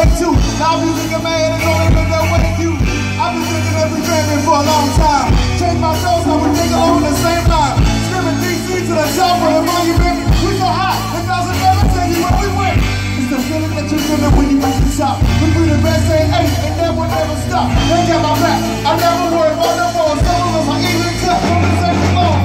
way too. Now music a man is only been that way too. I've been thinking every family for a long time. Change my thoughts, I would think along the same line. Screaming DC to the top of the monument. We so high, the thousand never tell you where we went. It's the feeling that you're feeling when you reach the top. We be the best, say hey, and that will never stop. They got my back, I never worry about the more. Some of us are even cut from the same floor.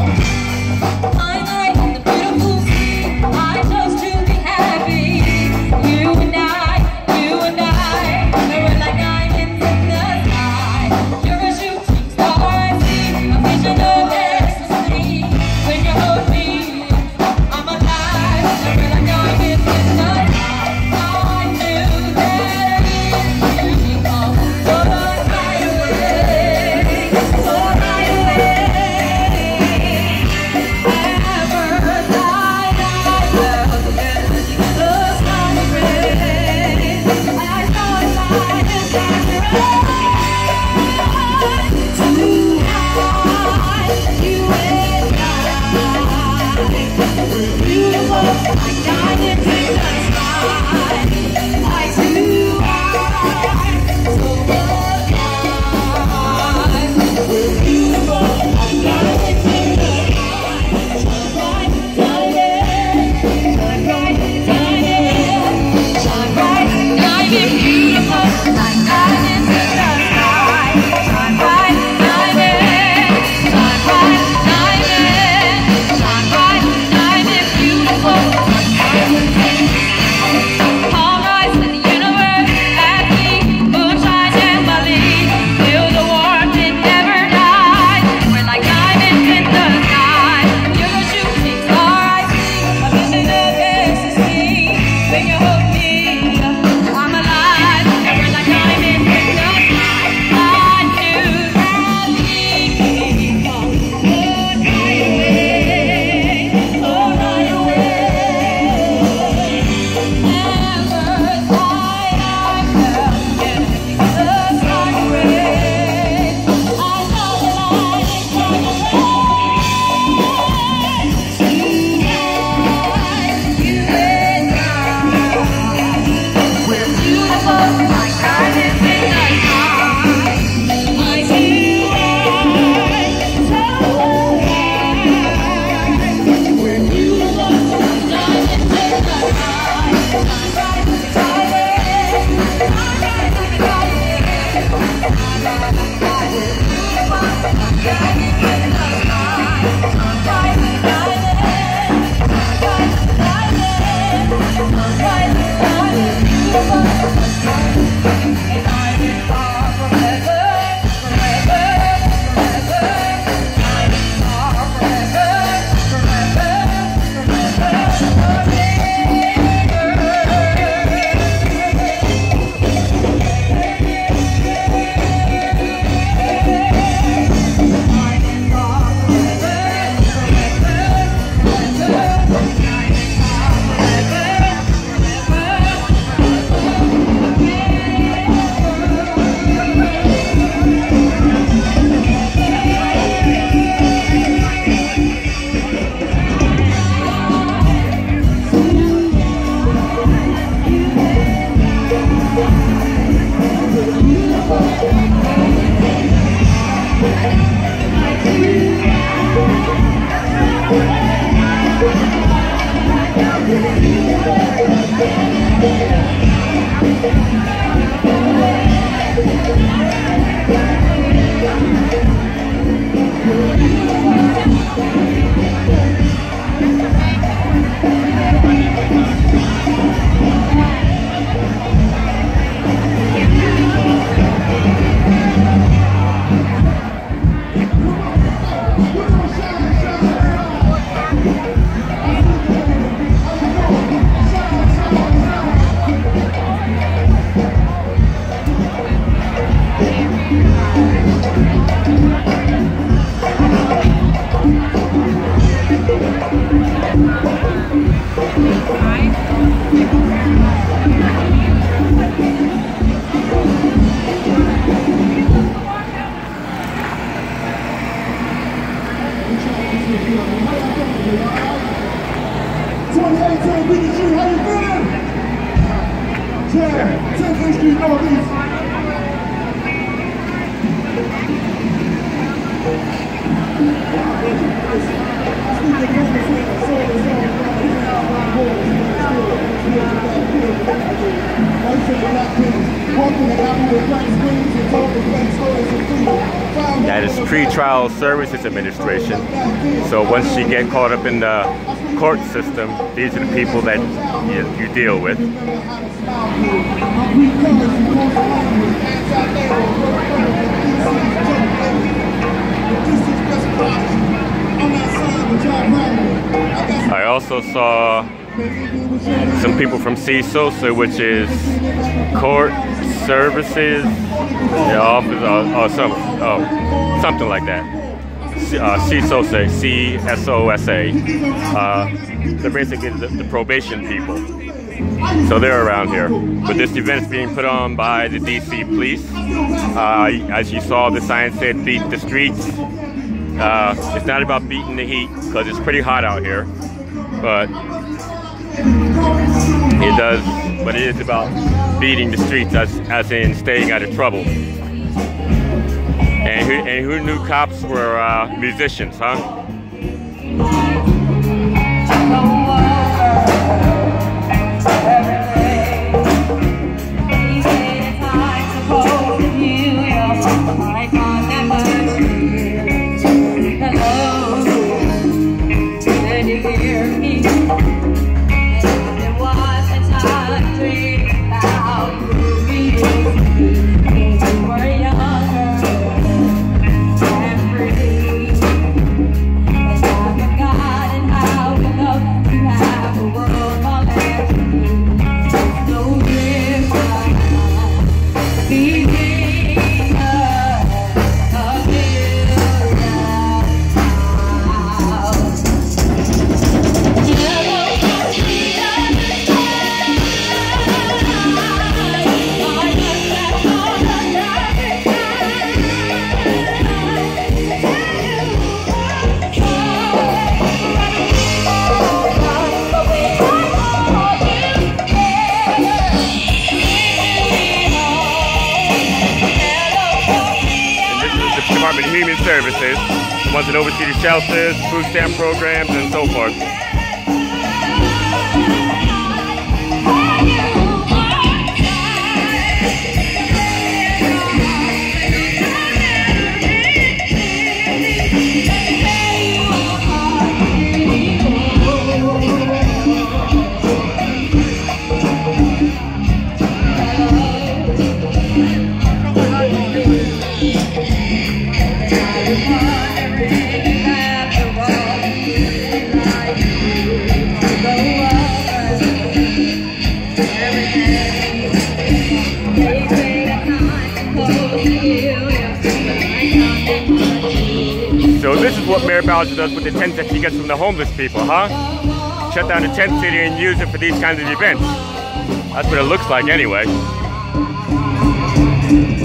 10th Street Northeast. That is Pretrial Services Administration. So once you get caught up in the court system, these are the people that you deal with. I also saw some people from CSOSA, which is Court Services Office, or something like that. CSOSA, C-S-O-S-A. They're basically the probation people. So they're around here. But this event's being put on by the DC Police. As you saw, the sign said, "Beat the streets." It's not about beating the heat, because it's pretty hot out here. But it is about beating the streets, as in staying out of trouble. And who knew cops were musicians, huh? Department of Human Services, the ones that oversee the shelters, food stamp programs, and so forth. So this is what Mayor Bowser does with the tents that she gets from the homeless people, huh? Shut down the tent city and use it for these kinds of events. That's what it looks like anyway.